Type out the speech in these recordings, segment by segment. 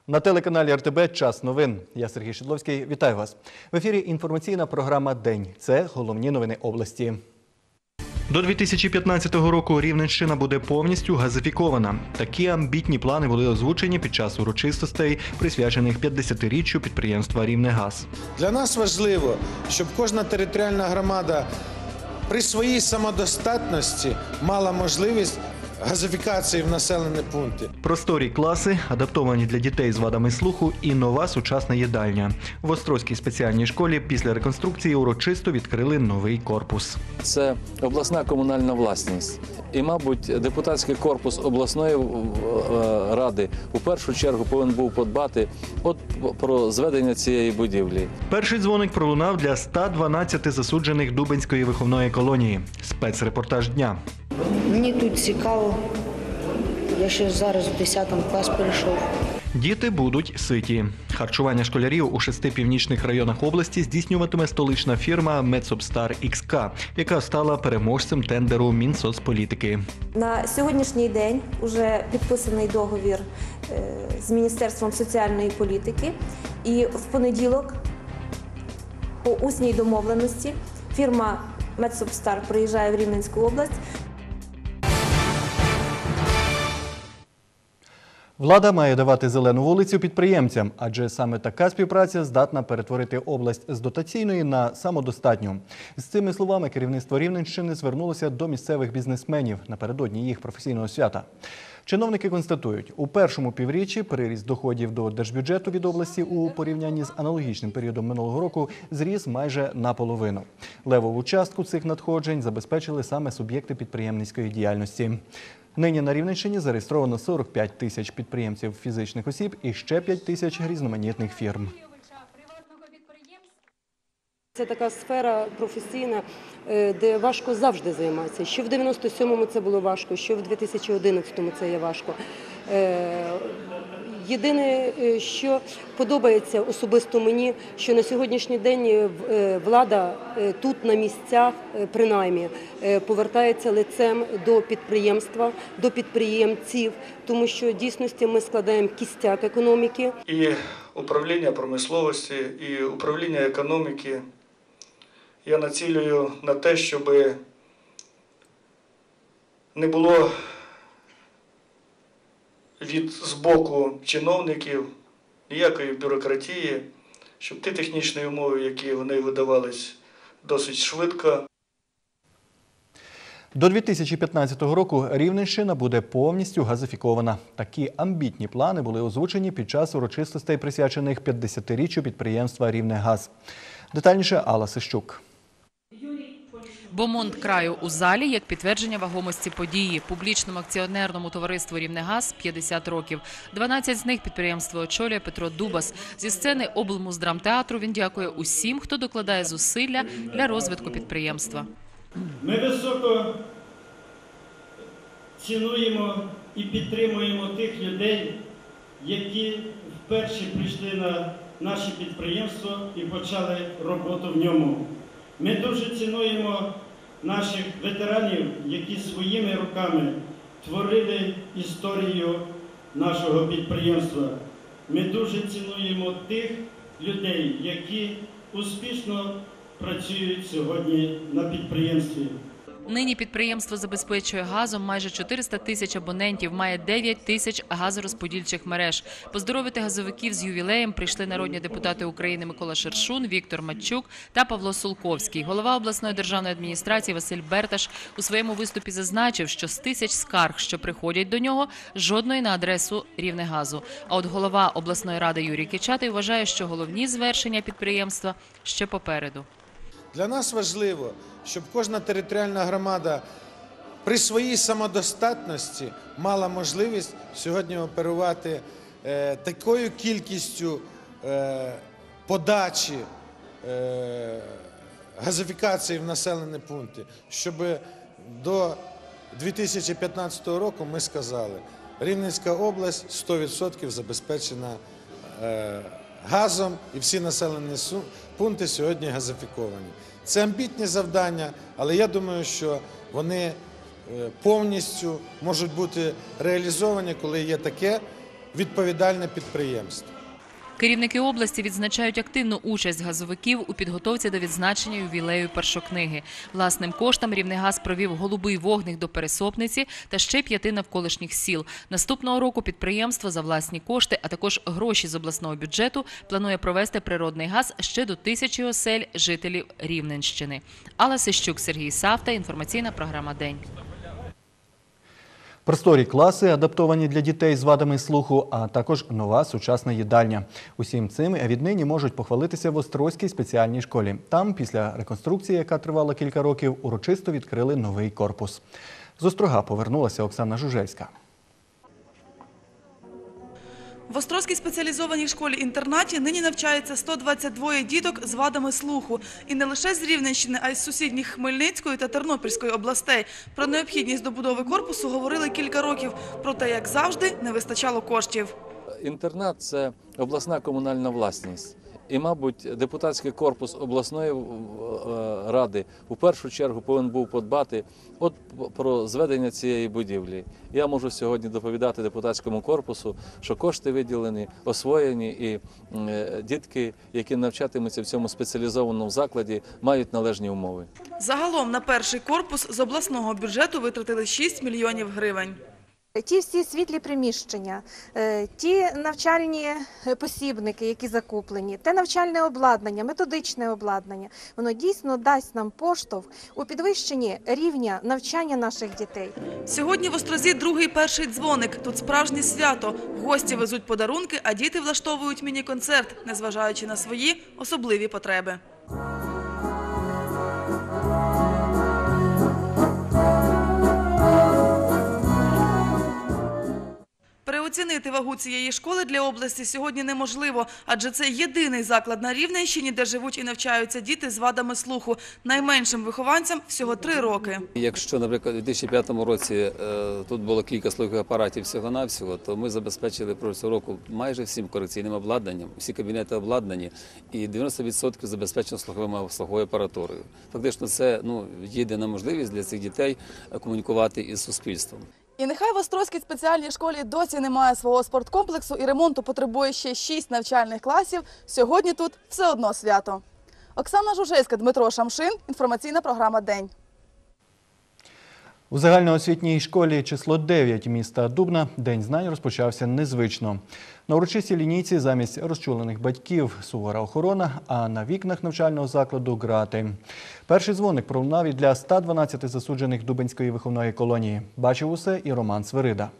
На телеканалі РТБ «Час новин». Я Сергій Шидловський. Вітаю вас. В ефірі інформаційна програма «День». Це головні новини області. До 2015 року Рівненщина буде повністю газифікована. Такі амбітні плани були озвучені під час урочистостей, присвячених 50-річчю підприємства «Рівнегаз». Для нас важливо, щоб кожна територіальна громада при своїй самодостатності мала можливість газифікації в населені пункти. Просторі класи, адаптовані для дітей з вадами слуху і нова сучасна їдальня. В Острозькій спеціальній школі після реконструкції урочисто відкрили новий корпус. Це обласна комунальна власність. І, мабуть, депутатський корпус обласної ради у першу чергу повинен був подбати про зведення цієї будівлі. Перший дзвоник пролунав для 112 засуджених Дубенської виховної колонії. Спецрепортаж дня. Мені тут цікаво. Я ще зараз в 10 клас перейшов. Діти будуть ситі. Харчування школярів у 6 північних районах області здійснюватиме столична фірма «Медсобстар ХК», яка стала переможцем тендеру Мінсоцполітики. На сьогоднішній день вже підписаний договір з Міністерством соціальної політики. І в понеділок по усній домовленості фірма «Медсобстар» приїжджає в Рівненську область. Влада має давати зелену вулицю підприємцям, адже саме така співпраця здатна перетворити область з дотаційної на самодостатню. З цими словами керівництво Рівненщини звернулося до місцевих бізнесменів напередодні їх професійного свята. Чиновники констатують, у першому півріччі приріст доходів до держбюджету від області у порівнянні з аналогічним періодом минулого року зріс майже наполовину. Левову частку цих надходжень забезпечили саме суб'єкти підприємницької діяльності. Нині на Рівненщині зареєстровано 45 тисяч підприємців фізичних осіб і ще 5 тисяч різноманітних фірм. Це така сфера професійна, де важко завжди займатися. Що в 97-му це було важко, що в 2011-му це є важко. Єдине, що подобається особисто мені, що на сьогоднішній день влада тут на місцях, принаймні, повертається лицем до підприємства, до підприємців, тому що в дійсності ми складаємо кістяк економіки. І управління промисловості, і управління економіки я націлюю на те, щоб не було з боку чиновників ніякої бюрократії, щоб ті технічні умови, які вони видавались досить швидко. До 2015 року Рівненщина буде повністю газифікована. Такі амбітні плани були озвучені під час урочистостей, присвячених 50-річчю підприємства «Рівнегаз». Детальніше Алла Сищук. Бомонд краю у залі як підтвердження вагомості події. Публічному акціонерному товариству «Рівнегаз» 50 років. 12 з них підприємство очолює Петро Дубас. Зі сцени облмуздрамтеатру він дякує усім, хто докладає зусилля для розвитку підприємства. Ми високо цінуємо і підтримуємо тих людей, які вперше прийшли на наше підприємство і почали роботу в ньому. Ми дуже цінуємо наших ветеранів, які своїми руками творили історію нашого підприємства. Ми дуже цінуємо тих людей, які успішно працюють сьогодні на підприємстві. Нині підприємство забезпечує газом майже 400 тисяч абонентів, має 9 тисяч газорозподільчих мереж. Поздоровити газовиків з ювілеєм прийшли народні депутати України Микола Шершун, Віктор Матчук та Павло Сулковський. Голова обласної державної адміністрації Василь Берташ у своєму виступі зазначив, що з тисяч скарг, що приходять до нього, жодної на адресу Рівнегазу. А от голова обласної ради Юрій Кичатий вважає, що головні звершення підприємства ще попереду. Для нас важливо, щоб кожна територіальна громада при своїй самодостатності мала можливість сьогодні оперувати такою кількістю подачі газифікації в населені пункти, щоб до 2015 року ми сказали, Рівненська область 100% забезпечена газом і всі населені пункти сьогодні газифіковані. Це амбітні завдання, але я думаю, що вони повністю можуть бути реалізовані, коли є таке відповідальне підприємство. Керівники області відзначають активну участь газовиків у підготовці до відзначення ювілею першокниги. Власним коштом Рівнегаз провів голубий вогник до Пересопниці та ще 5 навколишніх сіл. Наступного року підприємство за власні кошти, а також гроші з обласного бюджету планує провести природний газ ще до 1000 осель жителів Рівненщини. Алла Сищук, Сергій Савта, інформаційна програма «День». Просторі класи, адаптовані для дітей з вадами слуху, а також нова сучасна їдальня. Усім цим віднині можуть похвалитися в Острозькій спеціальній школі. Там, після реконструкції, яка тривала кілька років, урочисто відкрили новий корпус. З Острога повернулася Оксана Жужельська. В Острозькій спеціалізованій школі-інтернаті нині навчається 122 діток з вадами слуху. І не лише з Рівненщини, а й з сусідніх Хмельницької та Тернопільської областей. Про необхідність добудови корпусу говорили кілька років. Проте, як завжди, не вистачало коштів. Інтернат – це обласна комунальна власність. І, мабуть, депутатський корпус обласної ради у першу чергу повинен був подбати про зведення цієї будівлі. Я можу сьогодні доповідати депутатському корпусу, що кошти виділені, освоєні, і дітки, які навчатимуться в цьому спеціалізованому закладі, мають належні умови. Загалом на перший корпус з обласного бюджету витратили 6 мільйонів гривень. Ті всі світлі приміщення, ті навчальні посібники, які закуплені, те навчальне обладнання, методичне обладнання, воно дійсно дасть нам поштовх у підвищенні рівня навчання наших дітей. Сьогодні в Острозі другий перший дзвоник. Тут справжнє свято. Гості везуть подарунки, а діти влаштовують міні-концерт, незважаючи на свої особливі потреби. Переоцінити вагу цієї школи для області сьогодні неможливо, адже це єдиний заклад на Рівненщині, де живуть і навчаються діти з вадами слуху. Найменшим вихованцям всього 3 роки. Якщо, наприклад, у 2005 році тут було кілька слухових апаратів всього-навсього, то ми забезпечили цього року майже всім корекційним обладнанням, всі кабінети обладнані, і 90% забезпечено слуховою апаратурою. Фактично, це єдина можливість для цих дітей комунікувати із суспільством. І нехай в Острозькій спеціальній школі досі немає свого спорткомплексу і ремонту потребує ще 6 навчальних класів, сьогодні тут все одно свято. Оксана Жужельська, Дмитро Шамшин, інформаційна програма «День». У загальноосвітній школі число 9 міста Дубна День знань розпочався незвично. На урочистій лінійці замість розчулених батьків сувора охорона, а на вікнах навчального закладу – грати. Перший дзвоник пролунав і для 112 засуджених Дубенської виховної колонії. Бачив усе і Роман Свирида.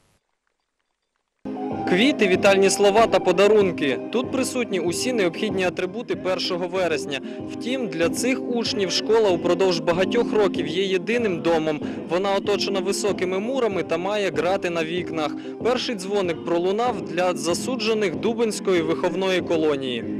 Квіти, вітальні слова та подарунки. Тут присутні усі необхідні атрибути 1 вересня. Втім, для цих учнів школа упродовж багатьох років є єдиним домом. Вона оточена високими мурами та має грати на вікнах. Перший дзвоник пролунав для засуджених Дубенської виховної колонії.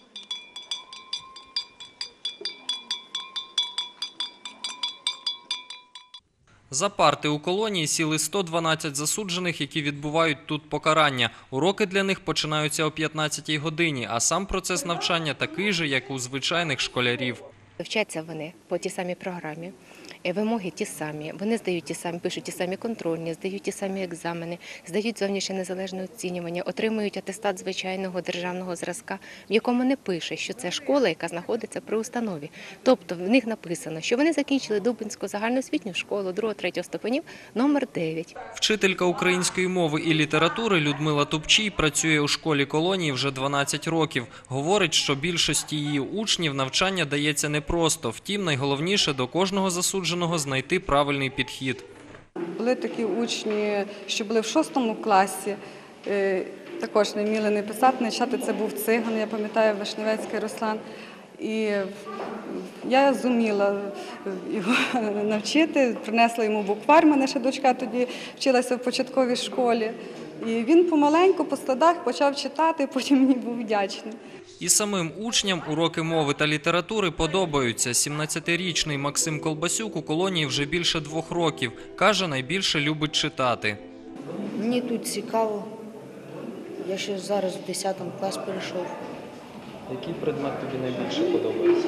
За парти у колонії сіли 112 засуджених, які відбувають тут покарання. Уроки для них починаються о 15-й годині, а сам процес навчання такий же, як у звичайних школярів. Вчаться вони по тій самій програмі, вимоги ті самі, вони здають ті самі, пишуть ті самі контрольні, здають ті самі екзамени, здають зовнішнє незалежне оцінювання, отримують атестат звичайного державного зразка, в якому не пише, що це школа, яка знаходиться при установі. Тобто в них написано, що вони закінчили Дубенську загальноосвітню школу 2-3 ступенів номер 9. Вчителька української мови і літератури Людмила Тупчій працює у школі колонії вже 12 років. Говорить, що більшості її учнів навчання дається непросто. Втім, найголовніше до кожного засудженого знайти правильний підхід. Були такі учні, що були в 6 класі, також не вміли не писати, не читати. Це був циган, я пам'ятаю, Вишневецький Руслан. І я зуміла його навчити, принесла йому буквар, мене ще дочка тоді вчилася в початковій школі. І він помаленьку по складах почав читати, потім мені був вдячний. І самим учням уроки мови та літератури подобаються. 17-річний Максим Колбасюк у колонії вже більше 2 років. Каже, найбільше любить читати. Мені тут цікаво. Я ще зараз в 10 клас перейшов. Який предмет тобі найбільше подобається?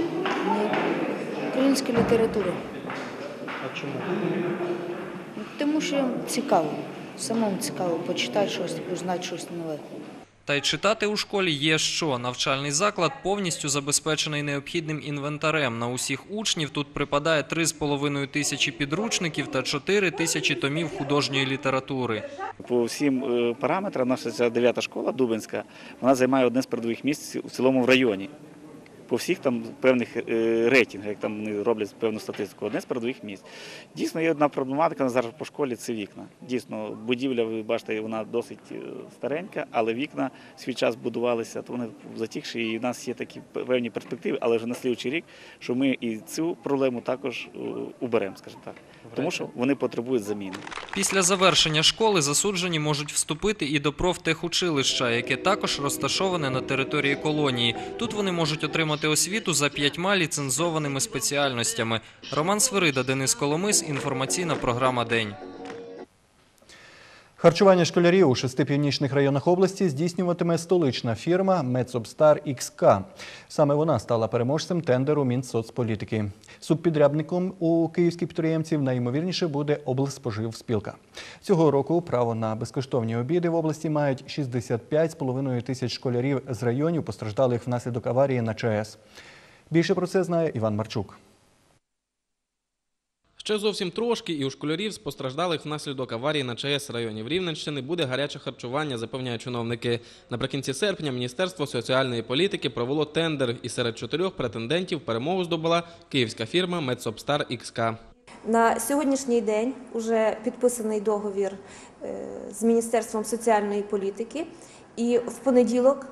Українська література. А чому? Тому що цікаво. Самому цікаво почитати щось, узнати щось нове. Та й читати у школі є що. Навчальний заклад повністю забезпечений необхідним інвентарем. На усіх учнів тут припадає 3,5 тисячі підручників та 4 тисячі томів художньої літератури. По всім параметрам наша ця 9-та школа Дубенська, вона займає одне з передових місць у цілому в районі. По всіх там певних рейтингах, як там вони роблять певну статистику, одне з передових місць. Дійсно, є одна проблематика зараз по школі – це вікна. Дійсно, будівля, ви бачите, вона досить старенька, але вікна в свій час будувалися, то вони затікші, і в нас є такі певні перспективи, але вже на слідуючий рік, що ми і цю проблему також уберемо, скажімо так. Тому що вони потребують заміни. Після завершення школи засуджені можуть вступити і до профтехучилища, яке також розташоване на території колонії. Тут вони можуть отримати освіту за 5 ліцензованими спеціальностями. Роман Свирида, Денис Коломис, інформаційна програма «День». Харчування школярів у 6 північних районах області здійснюватиме столична фірма «Медсобстар ХК». Саме вона стала переможцем тендеру Мінсоцполітики. Субпідрядником у київських підприємців найімовірніше буде облспоживспілка. Цього року право на безкоштовні обіди в області мають 65,5 тисяч школярів з районів, постраждалих внаслідок аварії на ЧАЕС. Більше про це знає Іван Марчук. Ще зовсім трошки і у школярів, постраждалих внаслідок аварії на ЧАЕС районів Рівненщини, буде гаряче харчування, запевняють чиновники. Наприкінці серпня Міністерство соціальної політики провело тендер, і серед 4 претендентів перемогу здобула київська фірма «Медсобстар ХК». На сьогоднішній день вже підписаний договір з Міністерством соціальної політики, і в понеділок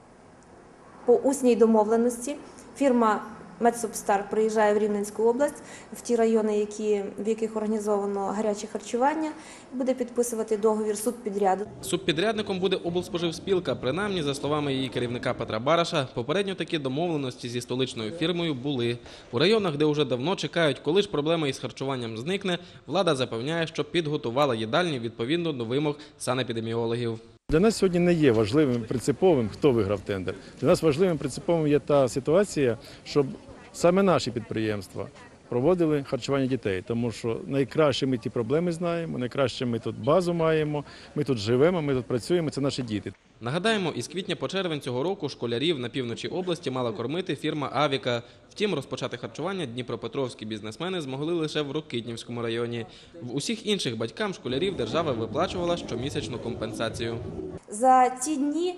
по усній домовленості фірма «Медсобстар» приїжджає в Рівненську область, в ті райони, в яких організовано гаряче харчування, і буде підписувати договір субпідряду. Субпідрядником буде облспоживспілка. Принаймні, за словами її керівника Петра Бараша, попередньо такі домовленості зі столичною фірмою були. У районах, де вже давно чекають, коли ж проблема із харчуванням зникне, влада запевняє, що підготувала їдальні відповідно до вимог санепідеміологів. Для нас сьогодні не є важливим, принциповим, хто виграв тендер. Для нас важливим, принциповим є та ситуація, щоб саме наші підприємства проводили харчування дітей. Тому що найкраще ми ті проблеми знаємо, найкраще ми тут базу маємо, ми тут живемо, ми тут працюємо, це наші діти. Нагадаємо, із квітня по червень цього року школярів на півночі області мала кормити фірма «Авіка». Втім, розпочати харчування дніпропетровські бізнесмени змогли лише в Рокитнівському районі. В усіх інших батькам школярів держава виплачувала щомісячну компенсацію. За ті дні,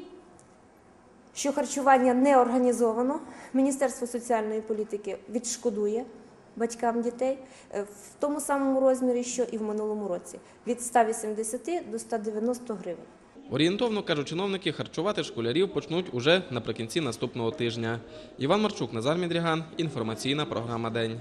що харчування не організовано, Міністерство соціальної політики відшкодує батькам дітей в тому самому розмірі, що і в минулому році – від 180 до 190 гривень. Орієнтовно, кажуть чиновники, харчувати школярів почнуть уже наприкінці наступного тижня. Іван Марчук, Назар Мідріган, інформаційна програма «День».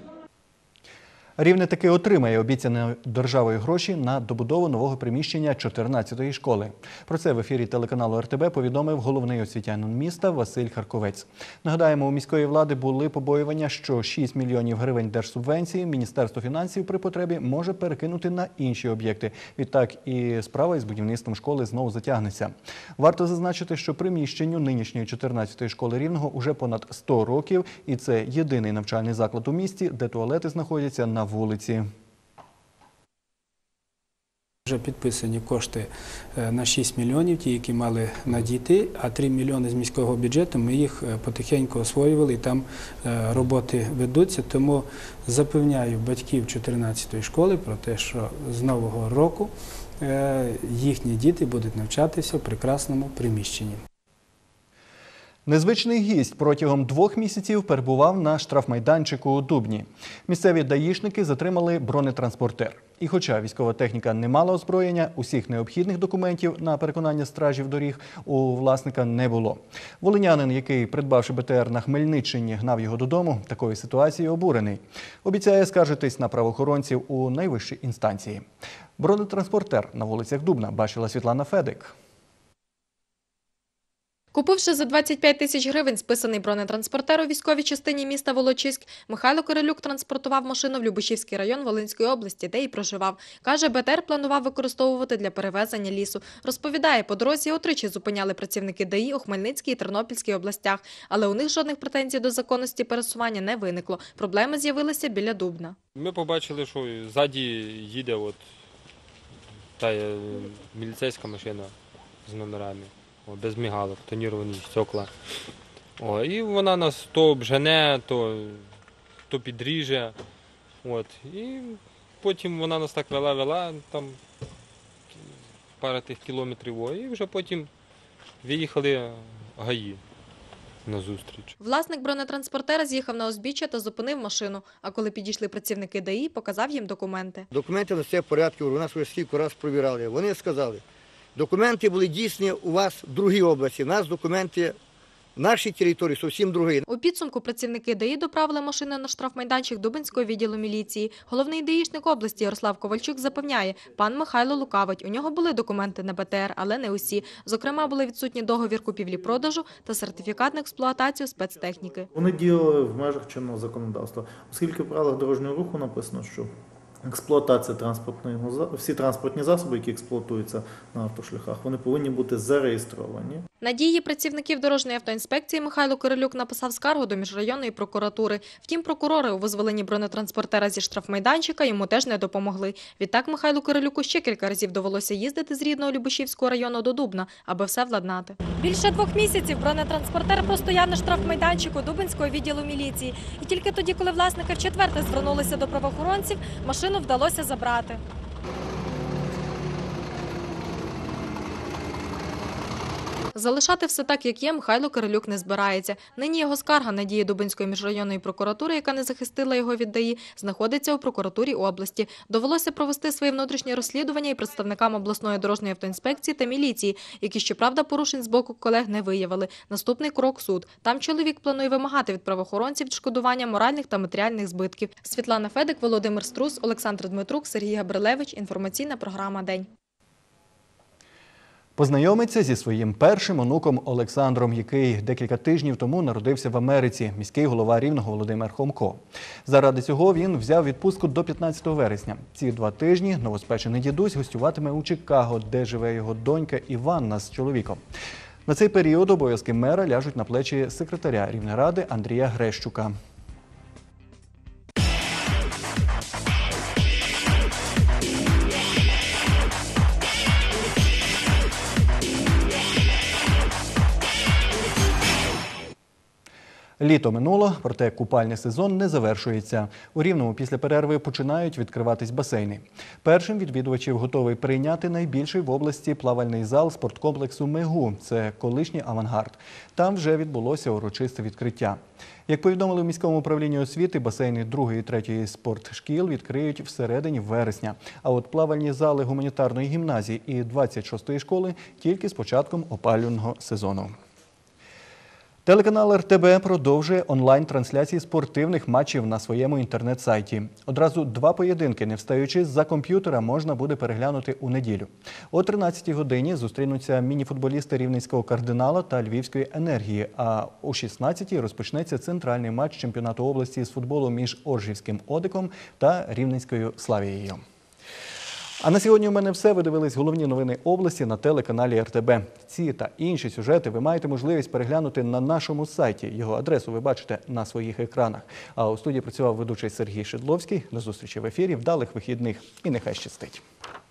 Рівне таки отримає обіцяні державою гроші на добудову нового приміщення 14-ї школи. Про це в ефірі телеканалу РТБ повідомив головний освітянин міста Василь Харковець. Нагадаємо, у міської влади були побоювання, що 6 мільйонів гривень держсубвенції Міністерство фінансів при потребі може перекинути на інші об'єкти. Відтак і справа із будівництвом школи знову затягнеться. Варто зазначити, що приміщенню нинішньої 14-ї школи Рівного уже понад 100 років, і це єдиний навчальний заклад у місті, де туалети знаходяться на вулиці. Вже підписані кошти на 6 мільйонів, ті, які мали надійти, а 3 мільйони з міського бюджету ми їх потихеньку освоювали, і там роботи ведуться. Тому запевняю батьків 14-ї школи про те, що з нового року їхні діти будуть навчатися в прекрасному приміщенні. Незвичний гість протягом 2 місяців перебував на штрафмайданчику у Дубні. Місцеві даїшники затримали бронетранспортер. І хоча військова техніка не мала озброєння, усіх необхідних документів на переконання стражів доріг у власника не було. Волинянин, який, придбавши БТР на Хмельниччині, гнав його додому, такою ситуацією обурений. Обіцяє скаржитись на правоохоронців у найвищій інстанції. Бронетранспортер на вулицях Дубна бачила Світлана Федик. Купивши за 25 тисяч гривень списаний бронетранспортер у військовій частині міста Волочиськ, Михайло Кирилюк транспортував машину в Любешівський район Волинської області, де і проживав. Каже, БТР планував використовувати для перевезення лісу. Розповідає, по дорозі утричі зупиняли працівники ДАІ у Хмельницькій і Тернопільській областях, але у них жодних претензій до законності пересування не виникло. Проблеми з'явилися біля Дубна. Ми побачили, що ззаді їде міліцейська машина з номерами, без мігалок, тоніровані стекла. І вона нас то обжене, то підріже. І потім вона нас так вела, там пару тих кілометрів, і вже потім виїхали ГАІ на зустріч. Власник бронетранспортера з'їхав на узбіччя та зупинив машину, а коли підійшли працівники ДАІ, показав їм документи. Документи на все в порядку, у нас вже скільки раз провірали. Вони сказали, документи були дійсні у вас в другій області, у нас документи в нашій території зовсім другі. У підсумку працівники ДАІ доправили машину на штрафмайданчик Дубенського відділу міліції. Головний даїшник області Ярослав Ковальчук запевняє, пан Михайло лукавить. У нього були документи на БТР, але не усі. Зокрема, були відсутні договір купівлі-продажу та сертифікат на експлуатацію спецтехніки. Вони діяли в межах чинного законодавства, оскільки в правилах дорожнього руху написано, що експлуатація всі транспортні засоби, які експлуатуються на автошляхах, вони повинні бути зареєстровані. На дії працівників дорожньої автоінспекції Михайло Кирилюк написав скаргу до міжрайонної прокуратури. Втім, прокурори у визволенні бронетранспортера зі штрафмайданчика йому теж не допомогли. Відтак Михайлу Кирилюку ще кілька разів довелося їздити з рідного Любешівського району до Дубна, аби все владнати. Більше 2 місяців бронетранспортер простояв на штрафмайданчику Дубенського відділу міліції. І тільки тоді, коли власники вчетверте звернулися до правоохоронців, машину вдалося забрати. Залишати все так, як є, Михайло Кирилюк не збирається. Нині його скарга на дії Дубенської міжрайонної прокуратури, яка не захистила його від ДАІ, знаходиться у прокуратурі області. Довелося провести свої внутрішні розслідування і представникам обласної дорожньої автоінспекції та міліції, які, щоправда, порушень з боку колег не виявили. Наступний крок – суд. Там чоловік планує вимагати від правоохоронців відшкодування моральних та матеріальних збитків. Світлана Федик, Володимир Струс, Олександр Дмитрук, Сергій Габрилевич. Інформаційна програма «День». Познайомиться зі своїм першим онуком Олександром, який декілька тижнів тому народився в Америці, міський голова Рівного Володимир Хомко. Заради цього він взяв відпустку до 15 вересня. Ці 2 тижні новоспечений дідусь гостюватиме у Чикаго, де живе його донька Іванна з чоловіком. На цей період обов'язки мера ляжуть на плечі секретаря Рівнеради Андрія Грещука. Літо минуло, проте купальний сезон не завершується. У Рівному після перерви починають відкриватись басейни. Першим відвідувачів готовий прийняти найбільший в області плавальний зал спорткомплексу «Мегу». Це колишній «Авангард». Там вже відбулося урочисте відкриття. Як повідомили в міському управлінні освіти, басейни 2-ї і 3-ї спортшкіл відкриють всередині вересня. А от плавальні зали гуманітарної гімназії і 26-ї школи тільки з початком опалювального сезону. Телеканал РТБ продовжує онлайн-трансляції спортивних матчів на своєму інтернет-сайті. Одразу 2 поєдинки, не встаючи з-за комп'ютера, можна буде переглянути у неділю. О 13-й годині зустрінуться міні-футболісти Рівненського «Кардинала» та Львівської «Енергії», а о 16-й розпочнеться центральний матч чемпіонату області з футболу між Оржівським «Одиком» та Рівненською «Славією». А на сьогодні у мене все. Ви дивились головні новини області на телеканалі РТБ. Ці та інші сюжети ви маєте можливість переглянути на нашому сайті. Його адресу ви бачите на своїх екранах. А у студії працював ведучий Сергій Шедловський. До зустрічі в ефірі, вдалих вихідних і нехай щастить.